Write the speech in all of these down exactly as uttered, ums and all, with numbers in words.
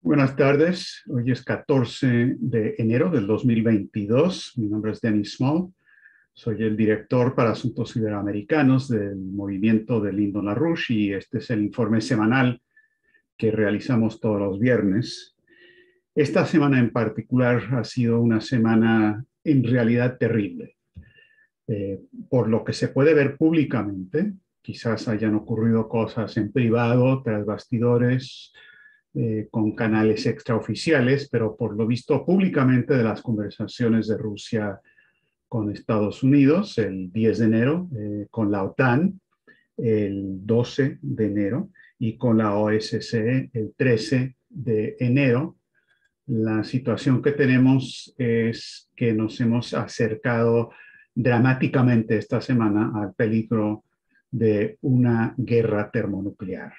Buenas tardes, hoy es catorce de enero del dos mil veintidós. Mi nombre es Dennis Small, soy el director para asuntos iberoamericanos del movimiento de Lyndon LaRouche y este es el informe semanal que realizamos todos los viernes. Esta semana en particular ha sido una semana en realidad terrible. Eh, por lo que se puede ver públicamente, quizás hayan ocurrido cosas en privado, tras bastidores, eh, con canales extraoficiales, pero por lo visto públicamente de las conversaciones de Rusia con Estados Unidos el diez de enero, eh, con la OTAN el doce de enero y con la O S C E el trece de enero. La situación que tenemos es que nos hemos acercado dramáticamente esta semana al peligro de una guerra termonuclear.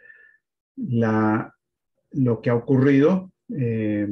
La lo que ha ocurrido eh,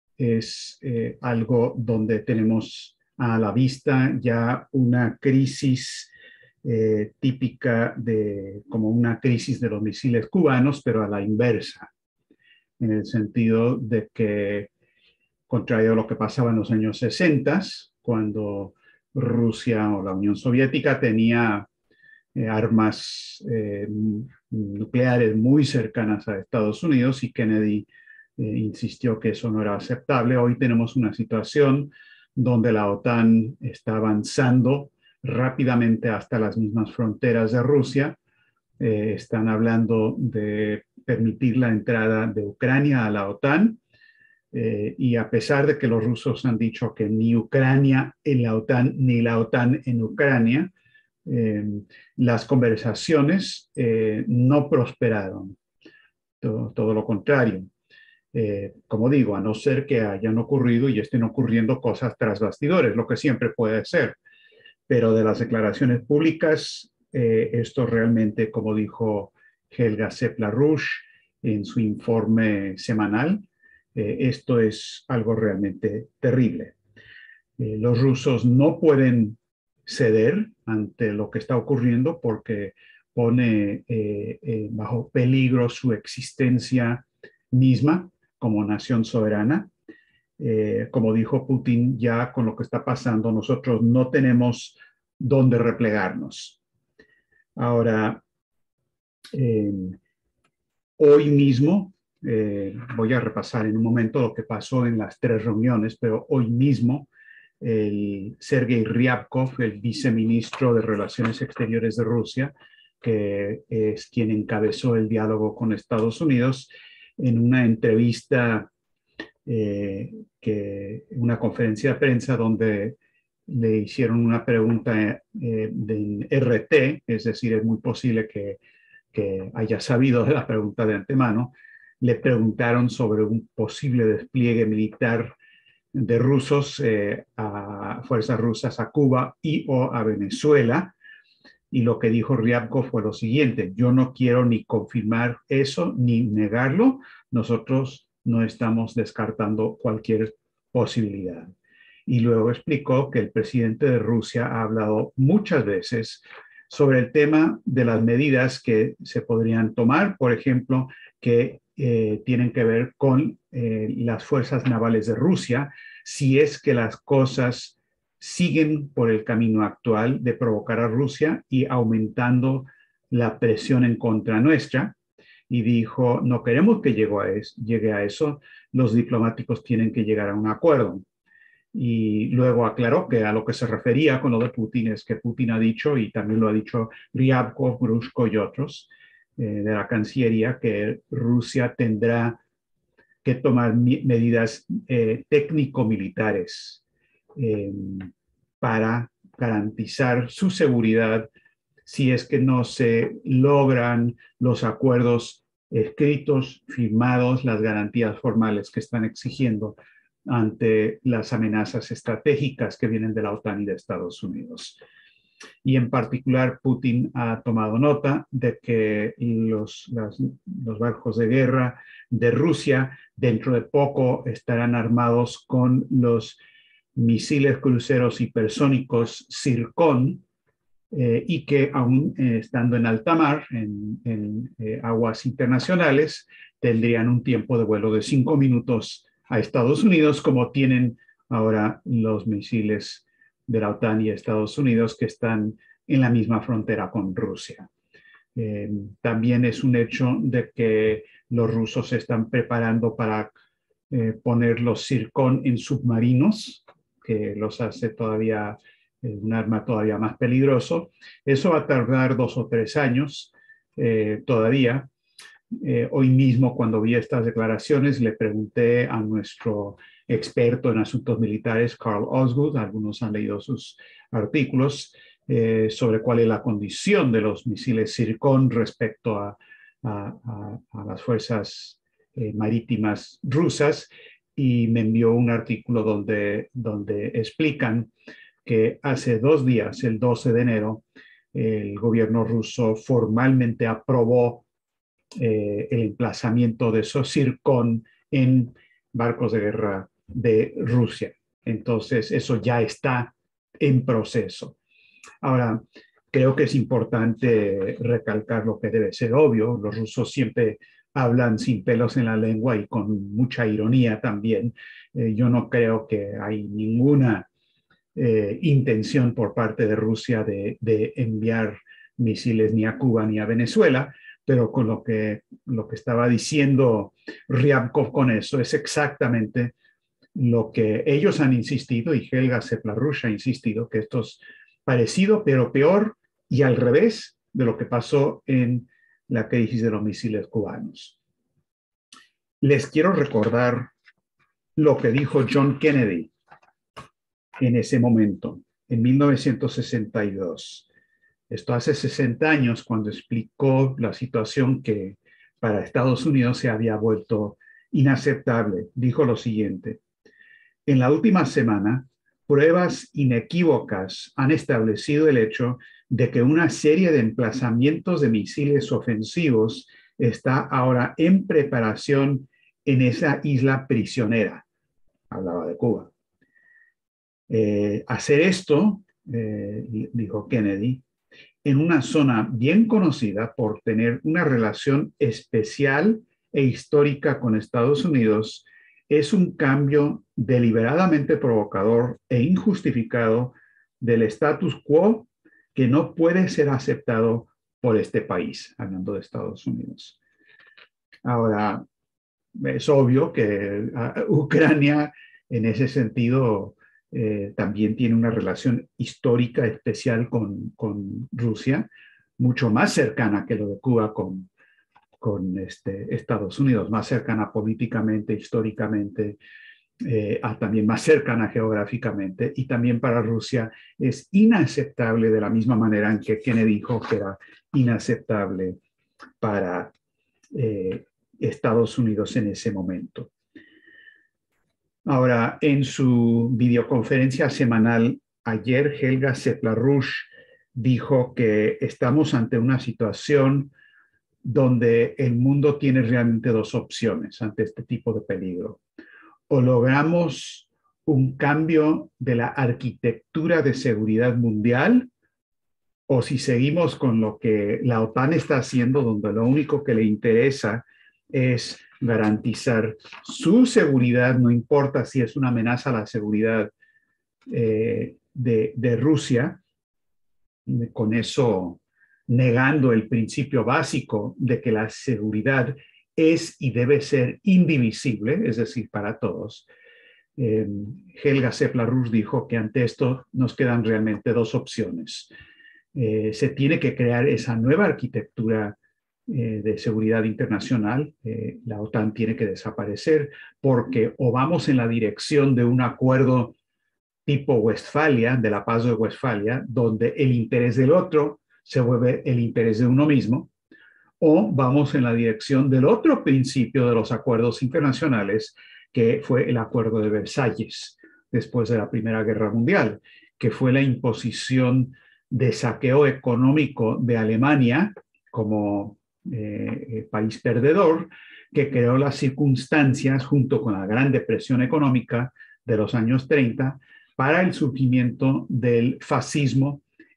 es eh, algo donde tenemos a la vista ya una crisis eh, típica de como una crisis de los misiles cubanos, pero a la inversa, en el sentido de que, contrario a lo que pasaba en los años sesenta, cuando Rusia o la Unión Soviética tenía eh, armas eh, nucleares muy cercanas a Estados Unidos y Kennedy eh, insistió que eso no era aceptable. Hoy tenemos una situación donde la OTAN está avanzando rápidamente hasta las mismas fronteras de Rusia. Eh, están hablando de permitir la entrada de Ucrania a la OTAN. Eh, y a pesar de que los rusos han dicho que ni Ucrania en la OTAN ni la OTAN en Ucrania, eh, las conversaciones eh, no prosperaron, todo, todo lo contrario. Eh, como digo, a no ser que hayan ocurrido y estén ocurriendo cosas tras bastidores, lo que siempre puede ser. Pero de las declaraciones públicas, eh, esto realmente, como dijo Helga Sepp-LaRouche en su informe semanal, eh, esto es algo realmente terrible. Eh, los rusos no pueden ceder ante lo que está ocurriendo porque pone eh, eh, bajo peligro su existencia misma como nación soberana. Eh, como dijo Putin, ya con lo que está pasando, nosotros no tenemos dónde replegarnos. Ahora, eh, hoy mismo, eh, voy a repasar en un momento lo que pasó en las tres reuniones, pero hoy mismo el Sergei Ryabkov, el viceministro de Relaciones Exteriores de Rusia, que es quien encabezó el diálogo con Estados Unidos, en una entrevista, eh, que, una conferencia de prensa donde le hicieron una pregunta eh, de R T, es decir, es muy posible que, que haya sabido de la pregunta de antemano. Le preguntaron sobre un posible despliegue militar de rusos eh, a fuerzas rusas a Cuba y o a Venezuela. Y lo que dijo Ryabkov fue lo siguiente: yo no quiero ni confirmar eso ni negarlo. Nosotros no estamos descartando cualquier posibilidad. Y luego explicó que el presidente de Rusia ha hablado muchas veces sobre el tema de las medidas que se podrían tomar, por ejemplo, que eh, tienen que ver con eh, las fuerzas navales de Rusia, si es que las cosas siguen por el camino actual de provocar a Rusia y aumentando la presión en contra nuestra. Y dijo, no queremos que llegue a, eso, llegue a eso, los diplomáticos tienen que llegar a un acuerdo. Y luego aclaró que a lo que se refería con lo de Putin es que Putin ha dicho, y también lo ha dicho Ryabkov, Grushko y otros eh, de la Cancillería, que Rusia tendrá que tomar medidas eh, técnico-militares eh, para garantizar su seguridad si es que no se logran los acuerdos escritos, firmados, las garantías formales que están exigiendo ante las amenazas estratégicas que vienen de la OTAN y de Estados Unidos. Y en particular, Putin ha tomado nota de que los, las, los barcos de guerra de Rusia dentro de poco estarán armados con los misiles cruceros hipersónicos Zircon, eh, y que aún eh, estando en alta mar, en, en eh, aguas internacionales, tendrían un tiempo de vuelo de cinco minutos a Estados Unidos, como tienen ahora los misiles de la OTAN y Estados Unidos que están en la misma frontera con Rusia. Eh, también es un hecho de que los rusos se están preparando para eh, poner los Zircon en submarinos, que los hace todavía eh, un arma todavía más peligroso. Eso va a tardar dos o tres años eh, todavía. Eh, hoy mismo, cuando vi estas declaraciones, le pregunté a nuestro experto en asuntos militares, Carl Osgood, algunos han leído sus artículos, eh, sobre cuál es la condición de los misiles Zircon respecto a, a, a, a las fuerzas eh, marítimas rusas, y me envió un artículo donde, donde explican que hace dos días, el doce de enero, el gobierno ruso formalmente aprobó eh, el emplazamiento de esos Zircon en barcos de guerra de Rusia. Entonces, eso ya está en proceso. Ahora, creo que es importante recalcar lo que debe ser obvio. Los rusos siempre hablan sin pelos en la lengua y con mucha ironía también. Eh, yo no creo que hay ninguna eh, intención por parte de Rusia de, de enviar misiles ni a Cuba ni a Venezuela, pero con lo que, lo que estaba diciendo Ryabkov con eso es exactamente lo que ellos han insistido, y Helga Seplarrush ha insistido, que esto es parecido, pero peor y al revés de lo que pasó en la crisis de los misiles cubanos. Les quiero recordar lo que dijo John Kennedy en ese momento, en mil novecientos sesenta y dos. Esto hace sesenta años, cuando explicó la situación que para Estados Unidos se había vuelto inaceptable. Dijo lo siguiente: en la última semana, pruebas inequívocas han establecido el hecho de que una serie de emplazamientos de misiles ofensivos está ahora en preparación en esa isla prisionera. Hablaba de Cuba. Eh, hacer esto, eh, dijo Kennedy, en una zona bien conocida por tener una relación especial e histórica con Estados Unidos, es un cambio deliberadamente provocador e injustificado del status quo que no puede ser aceptado por este país, hablando de Estados Unidos. Ahora, es obvio que uh, Ucrania, en ese sentido, eh, también tiene una relación histórica especial con, con Rusia, mucho más cercana que lo de Cuba con, con este, Estados Unidos, más cercana políticamente, históricamente, eh, a también más cercana geográficamente, y también para Rusia es inaceptable de la misma manera en que Kennedy dijo que era inaceptable para eh, Estados Unidos en ese momento. Ahora, en su videoconferencia semanal ayer, Helga Seplarrush dijo que estamos ante una situación donde el mundo tiene realmente dos opciones ante este tipo de peligro. O logramos un cambio de la arquitectura de seguridad mundial, o si seguimos con lo que la OTAN está haciendo, donde lo único que le interesa es garantizar su seguridad, no importa si es una amenaza a la seguridad eh, de, de Rusia, con eso negando el principio básico de que la seguridad es y debe ser indivisible, es decir, para todos. Eh, Helga Seplarrush dijo que ante esto nos quedan realmente dos opciones. Eh, se tiene que crear esa nueva arquitectura eh, de seguridad internacional. Eh, la OTAN tiene que desaparecer, porque o vamos en la dirección de un acuerdo tipo Westfalia, de la paz de Westfalia, donde el interés del otro se vuelve el interés de uno mismo, o vamos en la dirección del otro principio de los acuerdos internacionales, que fue el Acuerdo de Versalles, después de la Primera Guerra Mundial, que fue la imposición de saqueo económico de Alemania como eh, país perdedor, que creó las circunstancias, junto con la Gran Depresión económica de los años treinta, para el surgimiento del fascismo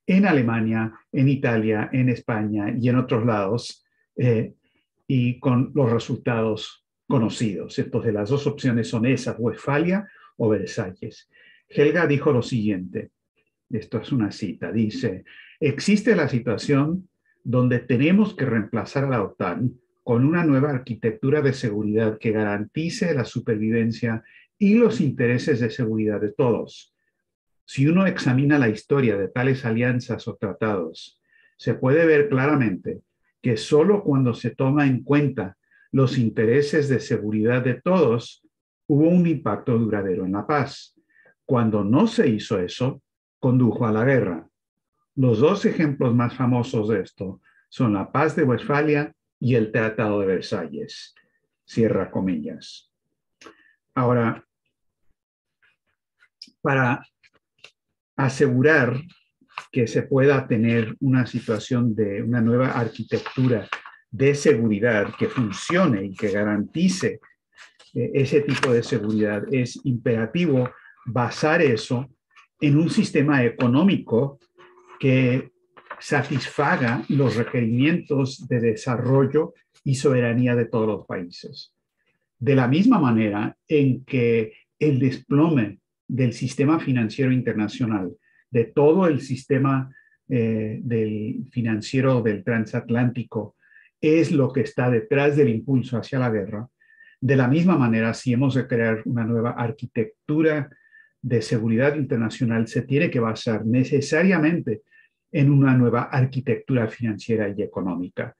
en Alemania, en Italia, en España y en otros lados, eh, y con los resultados conocidos. Entonces, las dos opciones son esas, Westfalia o Versalles. Helga dijo lo siguiente, esto es una cita, dice, existe la situación donde tenemos que reemplazar a la OTAN con una nueva arquitectura de seguridad que garantice la supervivencia y los intereses de seguridad de todos. Si uno examina la historia de tales alianzas o tratados, se puede ver claramente que solo cuando se toma en cuenta los intereses de seguridad de todos, hubo un impacto duradero en la paz. Cuando no se hizo eso, condujo a la guerra. Los dos ejemplos más famosos de esto son la Paz de Westfalia y el Tratado de Versalles. Cierra comillas. Ahora, para asegurar que se pueda tener una situación de una nueva arquitectura de seguridad que funcione y que garantice eh, ese tipo de seguridad, es imperativo basar eso en un sistema económico que satisfaga los requerimientos de desarrollo y soberanía de todos los países. De la misma manera en que el desplome del sistema financiero internacional, de todo el sistema eh, del financiero del transatlántico, es lo que está detrás del impulso hacia la guerra. De la misma manera, si hemos de crear una nueva arquitectura de seguridad internacional, se tiene que basar necesariamente en una nueva arquitectura financiera y económica.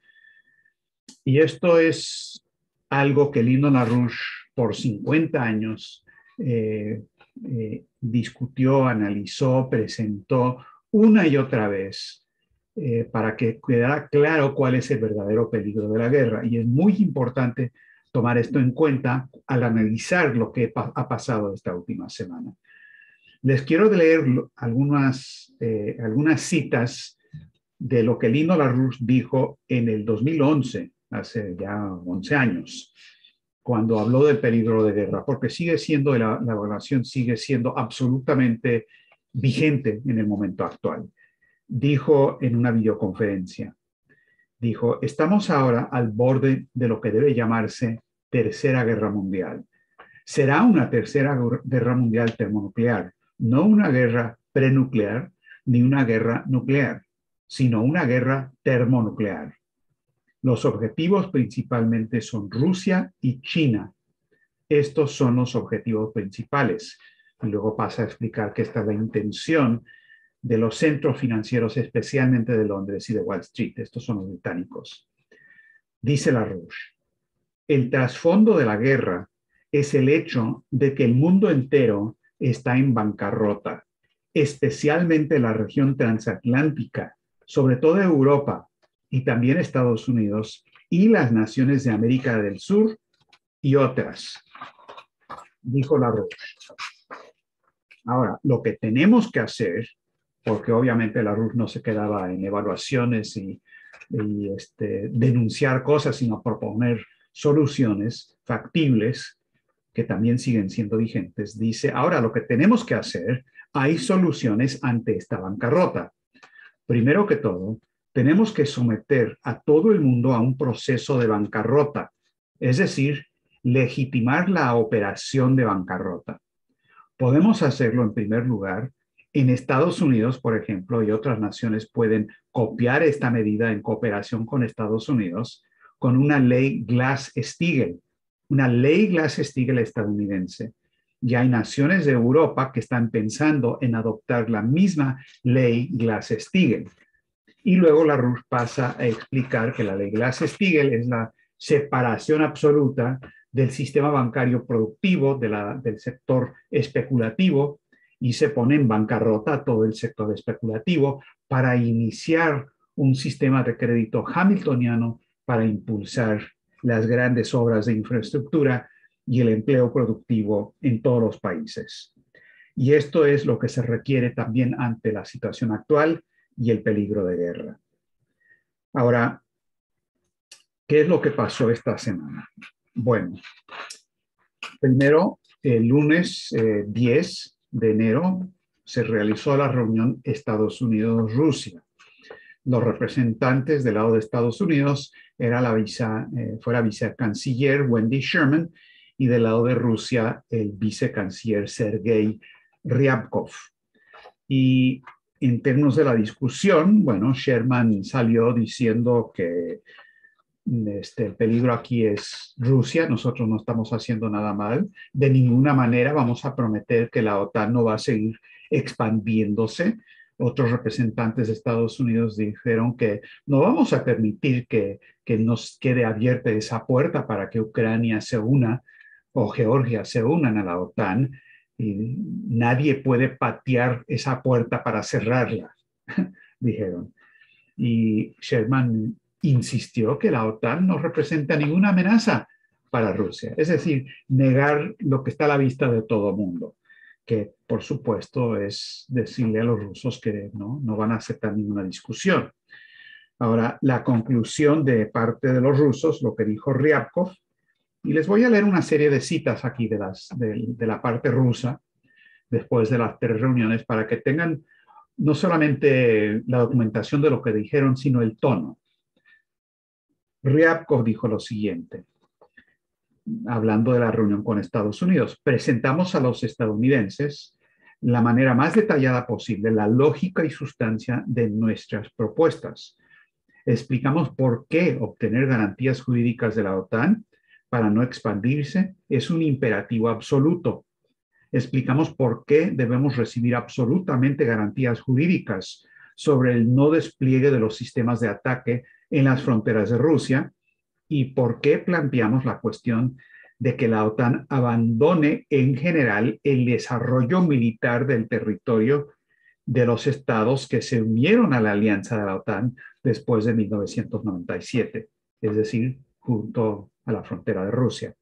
Y esto es algo que Lyndon LaRouche por cincuenta años eh, eh, discutió, analizó, presentó una y otra vez eh, para que quedara claro cuál es el verdadero peligro de la guerra. Y es muy importante tomar esto en cuenta al analizar lo que ha pasado esta última semana. Les quiero leer algunas, eh, algunas citas de lo que Lyndon LaRouche dijo en el dos mil once, hace ya once años, cuando habló del peligro de guerra, porque sigue siendo, la, la evaluación sigue siendo absolutamente vigente en el momento actual. Dijo en una videoconferencia, dijo, estamos ahora al borde de lo que debe llamarse Tercera Guerra Mundial. Será una Tercera Guerra Mundial termonuclear, no una guerra prenuclear ni una guerra nuclear, sino una guerra termonuclear. Los objetivos principalmente son Rusia y China. Estos son los objetivos principales. Y luego pasa a explicar que esta es la intención de los centros financieros, especialmente de Londres y de Wall Street. Estos son los británicos. Dice LaRouche, el trasfondo de la guerra es el hecho de que el mundo entero está en bancarrota, especialmente la región transatlántica, sobre todo Europa y también Estados Unidos y las naciones de América del Sur y otras, dijo LaRouche. Ahora, lo que tenemos que hacer, porque obviamente LaRouche no se quedaba en evaluaciones y, y este, denunciar cosas, sino proponer soluciones factibles que también siguen siendo vigentes, dice, ahora lo que tenemos que hacer, hay soluciones ante esta bancarrota. Primero que todo, tenemos que someter a todo el mundo a un proceso de bancarrota, es decir, legitimar la operación de bancarrota. Podemos hacerlo en primer lugar. En Estados Unidos, por ejemplo, y otras naciones pueden copiar esta medida en cooperación con Estados Unidos con una ley Glass-Steagall, una ley Glass-Steagall estadounidense. Y hay naciones de Europa que están pensando en adoptar la misma ley Glass-Steagall. Y luego LaRouche pasa a explicar que la ley Glass-Steagall es la separación absoluta del sistema bancario productivo, de la, del sector especulativo, y se pone en bancarrota todo el sector especulativo para iniciar un sistema de crédito hamiltoniano para impulsar las grandes obras de infraestructura y el empleo productivo en todos los países. Y esto es lo que se requiere también ante la situación actual y el peligro de guerra. Ahora, ¿qué es lo que pasó esta semana? Bueno, primero, el lunes eh, diez de enero, se realizó la reunión Estados Unidos-Rusia. Los representantes del lado de Estados Unidos era la vice, eh, fue la vicecanciller Wendy Sherman y del lado de Rusia el vicecanciller Sergei Ryabkov. Y en términos de la discusión, bueno, Sherman salió diciendo que este, el peligro aquí es Rusia, nosotros no estamos haciendo nada mal, de ninguna manera vamos a prometer que la OTAN no va a seguir expandiéndose. Otros representantes de Estados Unidos dijeron que no vamos a permitir que, que nos quede abierta esa puerta para que Ucrania se una o Georgia se unan a la OTAN. Y nadie puede patear esa puerta para cerrarla, dijeron. Y Sherman insistió que la OTAN no representa ninguna amenaza para Rusia. Es decir, negar lo que está a la vista de todo el mundo, que por supuesto es decirle a los rusos que no, no van a aceptar ninguna discusión. Ahora, la conclusión de parte de los rusos, lo que dijo Ryabkov, y les voy a leer una serie de citas aquí de, las, de, de la parte rusa, después de las tres reuniones, para que tengan no solamente la documentación de lo que dijeron, sino el tono. Ryabkov dijo lo siguiente, hablando de la reunión con Estados Unidos: presentamos a los estadounidenses la manera más detallada posible, la lógica y sustancia de nuestras propuestas. Explicamos por qué obtener garantías jurídicas de la OTAN para no expandirse es un imperativo absoluto. Explicamos por qué debemos recibir absolutamente garantías jurídicas sobre el no despliegue de los sistemas de ataque en las fronteras de Rusia y por qué planteamos la cuestión de que la OTAN abandone en general el desarrollo militar del territorio de los estados que se unieron a la alianza de la OTAN después de mil novecientos noventa y siete, es decir, junto a la frontera de Rusia.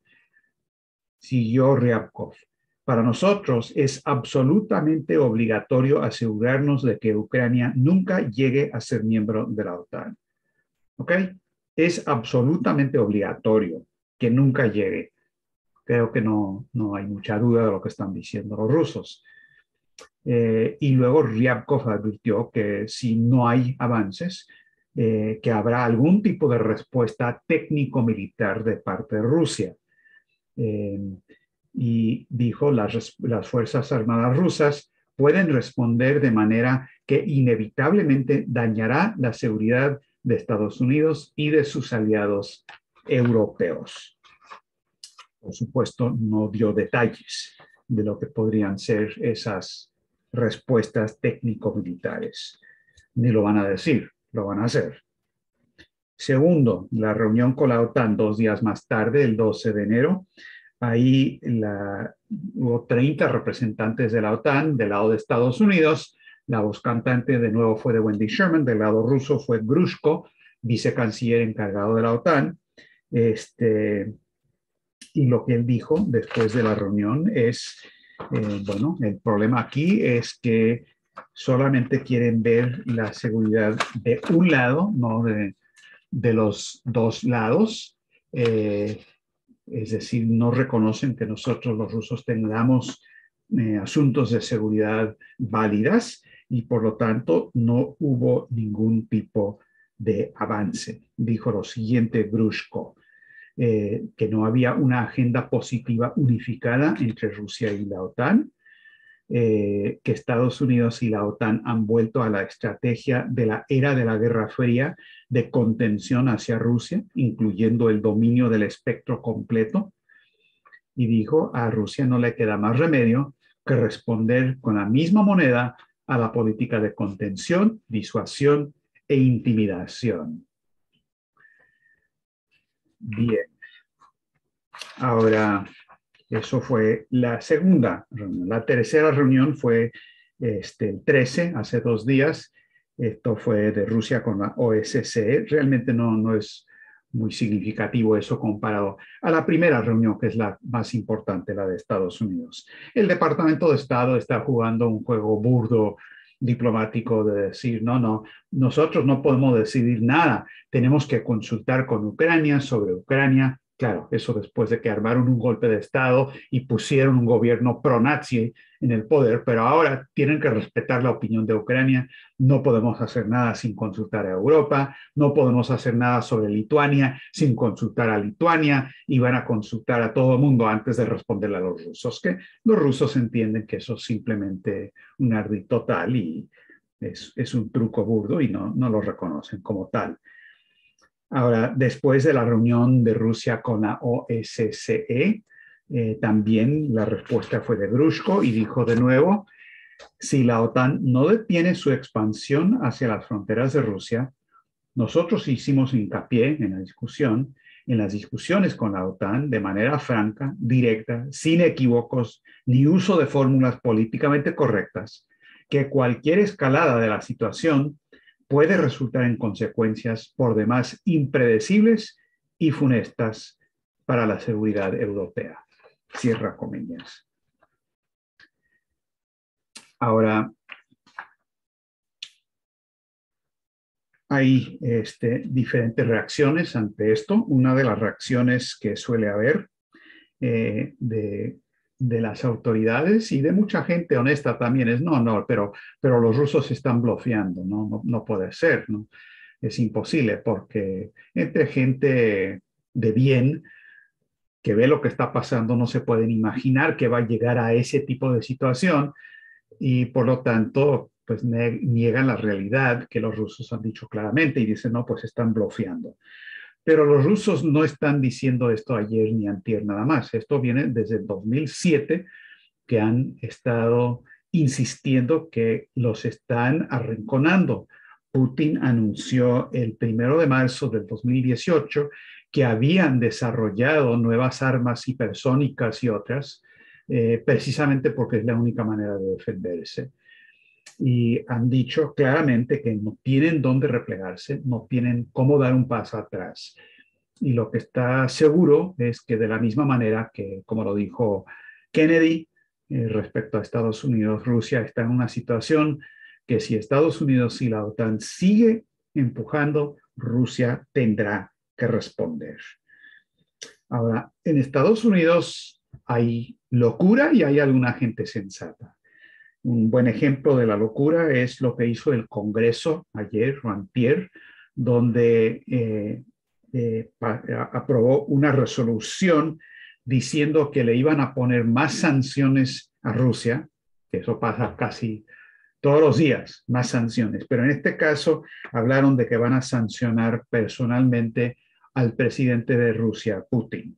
Siguió Ryabkov. Para nosotros es absolutamente obligatorio asegurarnos de que Ucrania nunca llegue a ser miembro de la OTAN. ¿Ok? Es absolutamente obligatorio que nunca llegue. Creo que no, no hay mucha duda de lo que están diciendo los rusos. Eh, y luego Ryabkov advirtió que si no hay avances, eh, que habrá algún tipo de respuesta técnico-militar de parte de Rusia. Eh, y dijo, las, las Fuerzas Armadas rusas pueden responder de manera que inevitablemente dañará la seguridad de Estados Unidos y de sus aliados europeos. Por supuesto, no dio detalles de lo que podrían ser esas respuestas técnico-militares. Ni lo van a decir, lo van a hacer. Segundo, la reunión con la OTAN dos días más tarde, el doce de enero, ahí la, hubo treinta representantes de la OTAN del lado de Estados Unidos. La voz cantante de nuevo fue de Wendy Sherman, del lado ruso fue Grushko, vicecanciller encargado de la OTAN. Este, y lo que él dijo después de la reunión es, eh, bueno, el problema aquí es que solamente quieren ver la seguridad de un lado, no de, de los dos lados. Eh, Es decir, no reconocen que nosotros los rusos tengamos eh, asuntos de seguridad válidas y por lo tanto no hubo ningún tipo de avance. Dijo lo siguiente Grushko, eh, que no había una agenda positiva unificada entre Rusia y la OTAN, eh, que Estados Unidos y la OTAN han vuelto a la estrategia de la era de la Guerra Fría de contención hacia Rusia, incluyendo el dominio del espectro completo. Y dijo, a Rusia no le queda más remedio que responder con la misma moneda a la política de contención, disuasión e intimidación. Bien. Ahora, eso fue la segunda reunión. La tercera reunión fue este, el trece, hace dos días. Esto fue de Rusia con la O S C E. Realmente no, no es muy significativo eso comparado a la primera reunión, que es la más importante, la de Estados Unidos. El Departamento de Estado está jugando un juego burdo diplomático de decir, no, no, nosotros no podemos decidir nada. Tenemos que consultar con Ucrania sobre Ucrania. Claro, eso después de que armaron un golpe de Estado y pusieron un gobierno pro-nazi en el poder, pero ahora tienen que respetar la opinión de Ucrania. No podemos hacer nada sin consultar a Europa, no podemos hacer nada sobre Lituania sin consultar a Lituania y van a consultar a todo el mundo antes de responderle a los rusos, que los rusos entienden que eso es simplemente un ardid total y es, es un truco burdo y no, no lo reconocen como tal. Ahora, después de la reunión de Rusia con la O S C E, eh, también la respuesta fue de Grushko y dijo de nuevo, si la OTAN no detiene su expansión hacia las fronteras de Rusia, nosotros hicimos hincapié en la discusión, en las discusiones con la OTAN de manera franca, directa, sin equívocos ni uso de fórmulas políticamente correctas, que cualquier escalada de la situación puede resultar en consecuencias por demás impredecibles y funestas para la seguridad europea. Cierra comillas. Ahora, hay este, diferentes reacciones ante esto. Una de las reacciones que suele haber eh, de, de las autoridades y de mucha gente honesta también es, no, no, pero, pero los rusos están bloqueando, ¿no? No, no puede ser, ¿no? Es imposible porque entre gente de bien que ve lo que está pasando no se pueden imaginar que va a llegar a ese tipo de situación y por lo tanto pues niegan la realidad que los rusos han dicho claramente y dicen, no, pues están bloqueando. Pero los rusos no están diciendo esto ayer ni antier nada más. Esto viene desde el dos mil siete, que han estado insistiendo que los están arrinconando. Putin anunció el primero de marzo del dos mil dieciocho que habían desarrollado nuevas armas hipersónicas y otras, eh, precisamente porque es la única manera de defenderse. Y han dicho claramente que no tienen dónde replegarse, no tienen cómo dar un paso atrás. Y lo que está seguro es que de la misma manera que, como lo dijo Kennedy, eh, respecto a Estados Unidos, Rusia está en una situación que si Estados Unidos y la OTAN sigue empujando, Rusia tendrá que responder. Ahora, en Estados Unidos hay locura y hay alguna gente sensata. Un buen ejemplo de la locura es lo que hizo el Congreso ayer o antier, donde eh, eh, aprobó una resolución diciendo que le iban a poner más sanciones a Rusia, que eso pasa casi todos los días, más sanciones, pero en este caso hablaron de que van a sancionar personalmente al presidente de Rusia, Putin.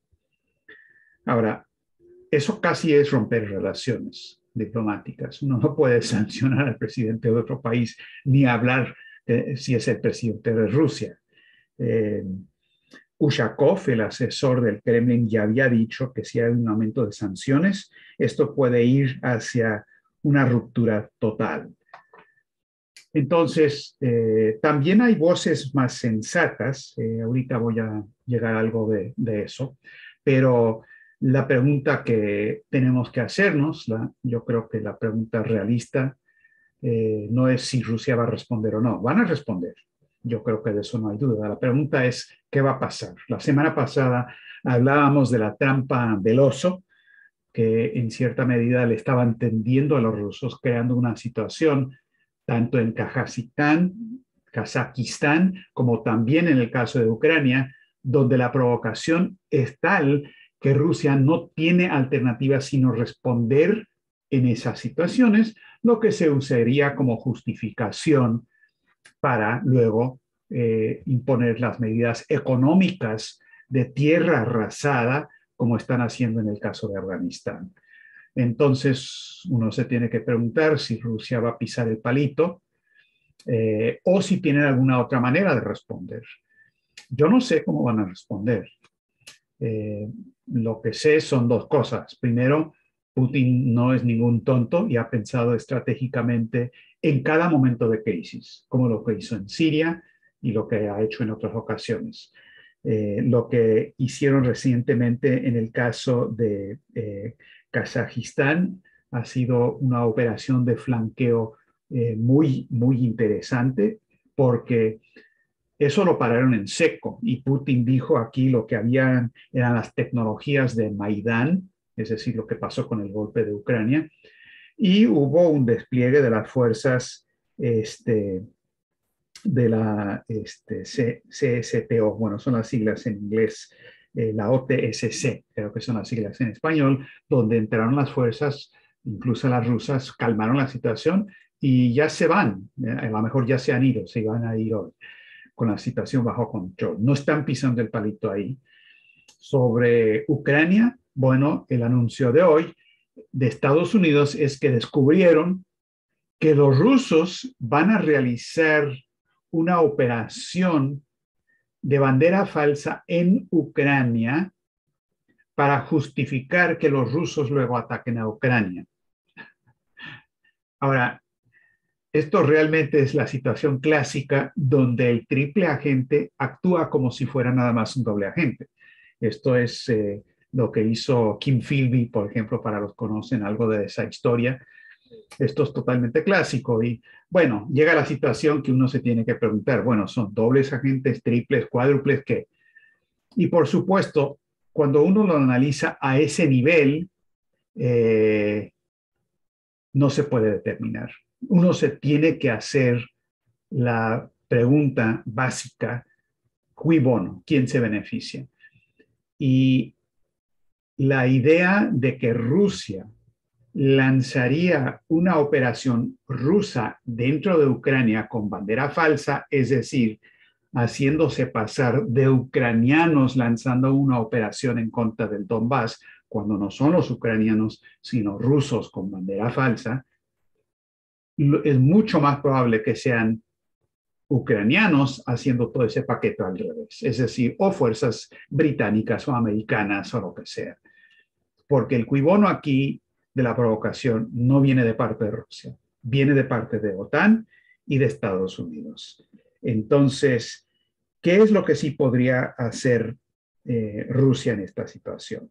Ahora, eso casi es romper relaciones diplomáticas. Uno no puede sancionar al presidente de otro país ni hablar eh, si es el presidente de Rusia. Eh, Ushakov, el asesor del Kremlin, ya había dicho que si hay un aumento de sanciones, esto puede ir hacia una ruptura total. Entonces, eh, también hay voces más sensatas, eh, ahorita voy a llegar a algo de, de eso, pero la pregunta que tenemos que hacernos, la, yo creo que la pregunta realista eh, no es si Rusia va a responder o no, van a responder. Yo creo que de eso no hay duda. La pregunta es, ¿qué va a pasar? La semana pasada hablábamos de la trampa del oso, que en cierta medida le estaban tendiendo a los rusos, creando una situación tanto en Kazajistán, Kazajistán, como también en el caso de Ucrania, donde la provocación es tal que Rusia no tiene alternativa sino responder en esas situaciones, lo que se usaría como justificación para luego eh, imponer las medidas económicas de tierra arrasada, como están haciendo en el caso de Afganistán. Entonces, uno se tiene que preguntar si Rusia va a pisar el palito eh, o si tienen alguna otra manera de responder. Yo no sé cómo van a responder. Eh, lo que sé son dos cosas. Primero, Putin no es ningún tonto y ha pensado estratégicamente en cada momento de crisis, como lo que hizo en Siria y lo que ha hecho en otras ocasiones. Eh, lo que hicieron recientemente en el caso de eh, Kazajistán ha sido una operación de flanqueo eh, muy, muy interesante porque eso lo pararon en seco y Putin dijo aquí lo que habían eran las tecnologías de Maidán, es decir, lo que pasó con el golpe de Ucrania, y hubo un despliegue de las fuerzas este, de la este, C S T O, bueno, son las siglas en inglés, eh, la O T S C, creo que son las siglas en español, donde entraron las fuerzas, incluso las rusas, calmaron la situación y ya se van, eh, a lo mejor ya se han ido, se van a ir hoy con la situación bajo control. No están pisando el palito ahí. Sobre Ucrania, bueno, el anuncio de hoy de Estados Unidos es que descubrieron que los rusos van a realizar una operación de bandera falsa en Ucrania para justificar que los rusos luego ataquen a Ucrania. Ahora, esto realmente es la situación clásica donde el triple agente actúa como si fuera nada más un doble agente. Esto es eh, lo que hizo Kim Philby, por ejemplo, para los que conocen algo de esa historia. Esto es totalmente clásico y bueno, llega la situación que uno se tiene que preguntar, bueno, ¿son dobles agentes, triples, cuádruples, qué? Y por supuesto, cuando uno lo analiza a ese nivel, eh, no se puede determinar. Uno se tiene que hacer la pregunta básica, cui bono, ¿quién se beneficia? Y la idea de que Rusia lanzaría una operación rusa dentro de Ucrania con bandera falsa, es decir, haciéndose pasar de ucranianos lanzando una operación en contra del Donbass, cuando no son los ucranianos, sino rusos con bandera falsa, es mucho más probable que sean ucranianos haciendo todo ese paquete al revés, es decir, o fuerzas británicas o americanas o lo que sea. Porque el cui bono aquí de la provocación no viene de parte de Rusia, viene de parte de OTAN y de Estados Unidos. Entonces, ¿qué es lo que sí podría hacer eh, Rusia en esta situación?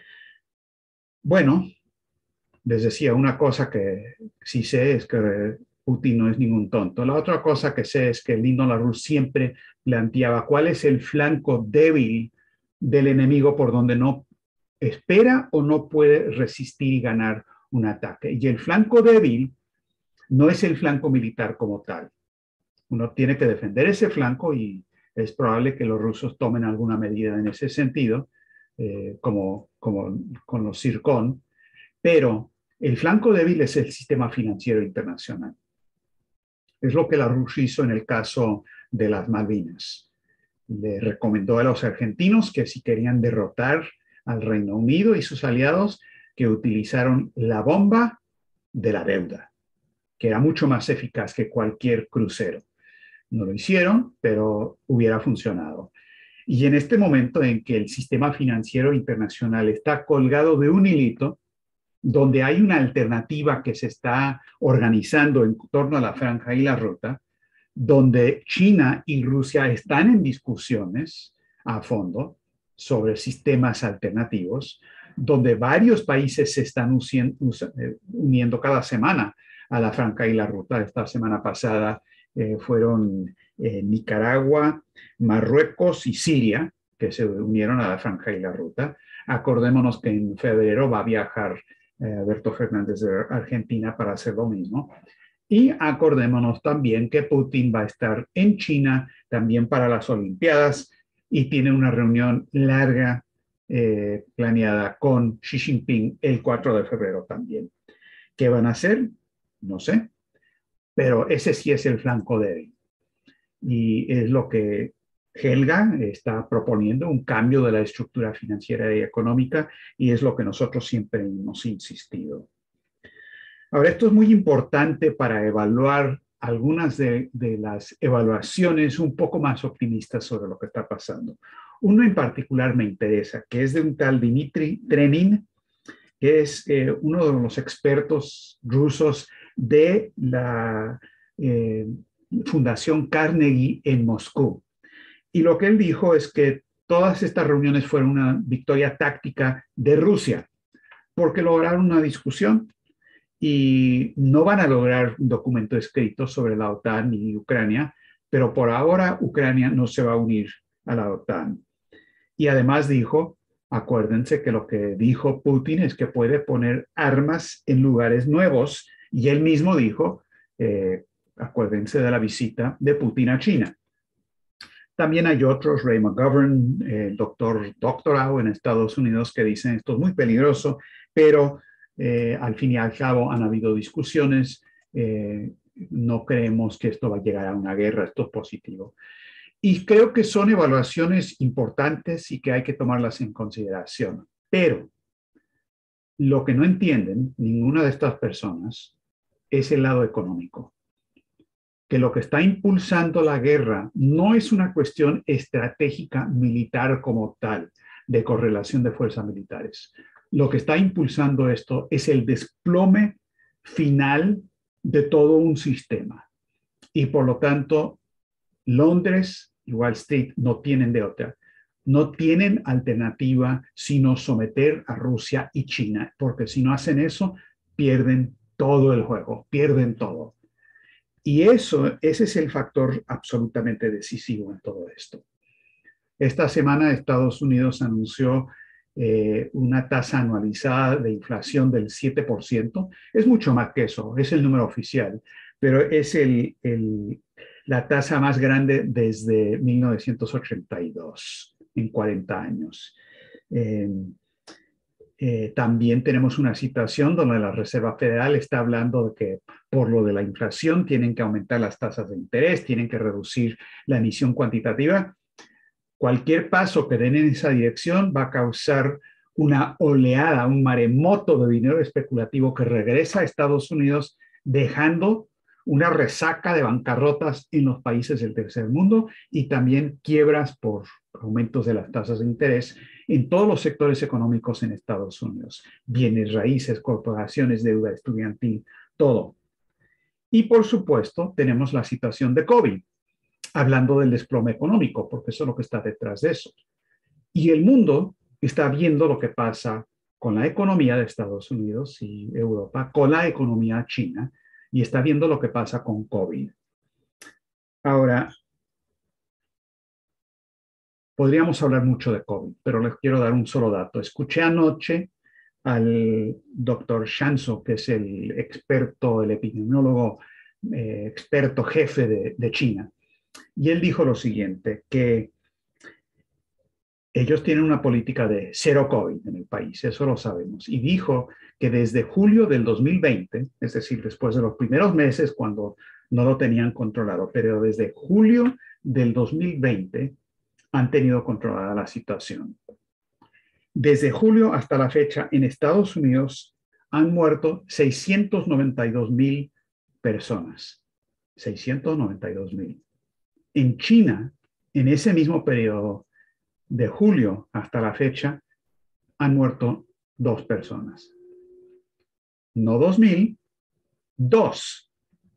Bueno, les decía, una cosa que sí sé es que Putin no es ningún tonto. La otra cosa que sé es que Lyndon LaRouche siempre planteaba cuál es el flanco débil del enemigo por donde no espera o no puede resistir y ganar un ataque. Y el flanco débil no es el flanco militar como tal. Uno tiene que defender ese flanco y es probable que los rusos tomen alguna medida en ese sentido, eh, como, como con los Zircon, pero el flanco débil es el sistema financiero internacional. Es lo que la Rusia hizo en el caso de las Malvinas. Le recomendó a los argentinos que si querían derrotar al Reino Unido y sus aliados, que utilizaron la bomba de la deuda, que era mucho más eficaz que cualquier crucero. No lo hicieron, pero hubiera funcionado. Y en este momento en que el sistema financiero internacional está colgado de un hilito, donde hay una alternativa que se está organizando en torno a la franja y la ruta, donde China y Rusia están en discusiones a fondo sobre sistemas alternativos, donde varios países se están uniendo cada semana a la franja y la ruta. Esta semana pasada eh, fueron eh, Nicaragua, Marruecos y Siria, que se unieron a la franja y la ruta. Acordémonos que en febrero va a viajar eh, Alberto Fernández de Argentina para hacer lo mismo. Y acordémonos también que Putin va a estar en China también para las Olimpiadas y tiene una reunión larga eh, planeada con Xi Jinping el cuatro de febrero también. ¿Qué van a hacer? No sé, pero ese sí es el flanco débil. Y es lo que Helga está proponiendo, un cambio de la estructura financiera y económica, y es lo que nosotros siempre hemos insistido. Ahora, esto es muy importante para evaluar algunas de, de las evaluaciones un poco más optimistas sobre lo que está pasando. Uno en particular me interesa, que es de un tal Dmitry Trenin, que es eh, uno de los expertos rusos de la eh, Fundación Carnegie en Moscú. Y lo que él dijo es que todas estas reuniones fueron una victoria táctica de Rusia, porque lograron una discusión y no van a lograr un documento escrito sobre la OTAN y Ucrania, pero por ahora Ucrania no se va a unir a la OTAN. Y además dijo, acuérdense que lo que dijo Putin es que puede poner armas en lugares nuevos, y él mismo dijo, eh, acuérdense de la visita de Putin a China. También hay otros, Ray McGovern, el eh, doctor doctorado en Estados Unidos, que dicen esto es muy peligroso, pero eh, al fin y al cabo han habido discusiones. Eh, no creemos que esto va a llegar a una guerra, esto es positivo. Y creo que son evaluaciones importantes y que hay que tomarlas en consideración. Pero lo que no entienden ninguna de estas personas es el lado económico. Que lo que está impulsando la guerra no es una cuestión estratégica militar como tal, de correlación de fuerzas militares. Lo que está impulsando esto es el desplome final de todo un sistema. Y por lo tanto, Londres y Wall Street no tienen de otra. No tienen alternativa sino someter a Rusia y China, porque si no hacen eso, pierden todo el juego, pierden todo. Y eso, ese es el factor absolutamente decisivo en todo esto. Esta semana Estados Unidos anunció eh, una tasa anualizada de inflación del siete por ciento. Es mucho más que eso, es el número oficial, pero es el, el, la tasa más grande desde mil novecientos ochenta y dos, en cuarenta años. Eh, Eh, también tenemos una situación donde la Reserva Federal está hablando de que por lo de la inflación tienen que aumentar las tasas de interés, tienen que reducir la emisión cuantitativa. Cualquier paso que den en esa dirección va a causar una oleada, un maremoto de dinero especulativo que regresa a Estados Unidos, dejando una resaca de bancarrotas en los países del tercer mundo y también quiebras por aumentos de las tasas de interés en todos los sectores económicos en Estados Unidos. Bienes raíces, corporaciones, deuda estudiantil, todo. Y por supuesto, tenemos la situación de COVID, hablando del desplome económico, porque eso es lo que está detrás de eso. Y el mundo está viendo lo que pasa con la economía de Estados Unidos y Europa, con la economía china, y está viendo lo que pasa con COVID. Ahora, podríamos hablar mucho de COVID, pero les quiero dar un solo dato. Escuché anoche al doctor Shanso, que es el experto, el epidemiólogo, eh, experto jefe de, de China, y él dijo lo siguiente, que ellos tienen una política de cero COVID en el país, eso lo sabemos, y dijo que desde julio del dos mil veinte, es decir, después de los primeros meses cuando no lo tenían controlado, pero desde julio del dos mil veinte han tenido controlada la situación. Desde julio hasta la fecha, en Estados Unidos han muerto seiscientos noventa y dos mil personas. seiscientos noventa y dos mil. En China, en ese mismo periodo, de julio hasta la fecha, han muerto dos personas. No dos mil, dos.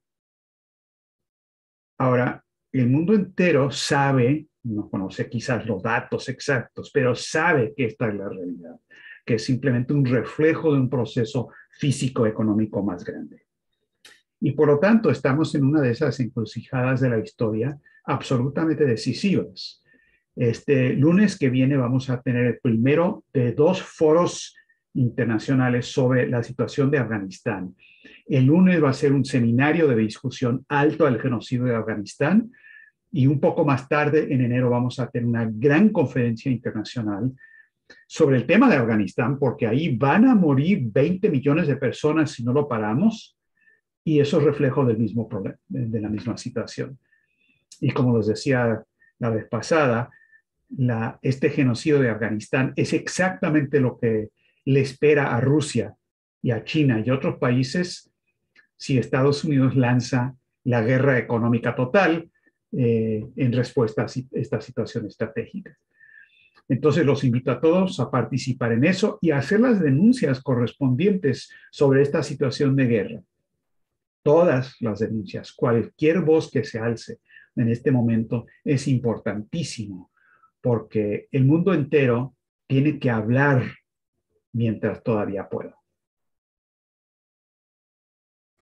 Ahora, el mundo entero sabe, no conoce quizás los datos exactos, pero sabe que esta es la realidad, que es simplemente un reflejo de un proceso físico-económico más grande. Y por lo tanto, estamos en una de esas encrucijadas de la historia absolutamente decisivas. Este lunes que viene vamos a tener el primero de dos foros internacionales sobre la situación de Afganistán. El lunes va a ser un seminario de discusión alto al genocidio de Afganistán y un poco más tarde, en enero, vamos a tener una gran conferencia internacional sobre el tema de Afganistán, porque ahí van a morir veinte millones de personas si no lo paramos, y eso es reflejo del mismo problema, de la misma situación. Y como les decía la vez pasada, La, este genocidio de Afganistán es exactamente lo que le espera a Rusia y a China y a otros países si Estados Unidos lanza la guerra económica total eh, en respuesta a esta situación estratégica. Entonces los invito a todos a participar en eso y a hacer las denuncias correspondientes sobre esta situación de guerra. Todas las denuncias, cualquier voz que se alce en este momento es importantísimo, porque el mundo entero tiene que hablar mientras todavía pueda.